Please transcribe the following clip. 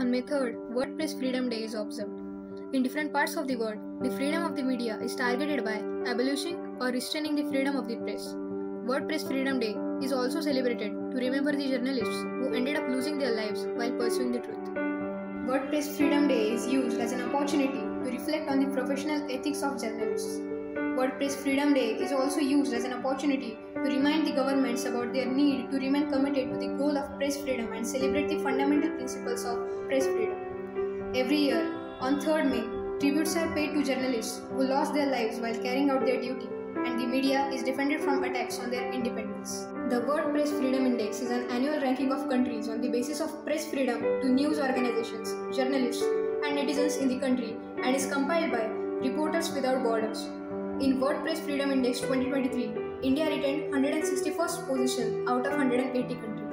On May 3rd, WordPress Freedom Day is observed. In different parts of the world, the freedom of the media is targeted by abolishing or restraining the freedom of the press. WordPress Freedom Day is also celebrated to remember the journalists who ended up losing their lives while pursuing the truth. WordPress Freedom Day is used as an opportunity to reflect on the professional ethics of journalists. WordPress Freedom Day is also used as an opportunity to remind the governments about their need to remain committed to the goal of press freedom and celebrate the fundamental principles of press freedom. Every year, on 3rd May, tributes are paid to journalists who lost their lives while carrying out their duty, and the media is defended from attacks on their independence. The WordPress Freedom Index is an annual ranking of countries on the basis of press freedom to news organizations, journalists, and netizens in the country and is compiled by Reporters Without Borders. In WordPress Freedom Index 2023, India retained 161st position out of 180 countries.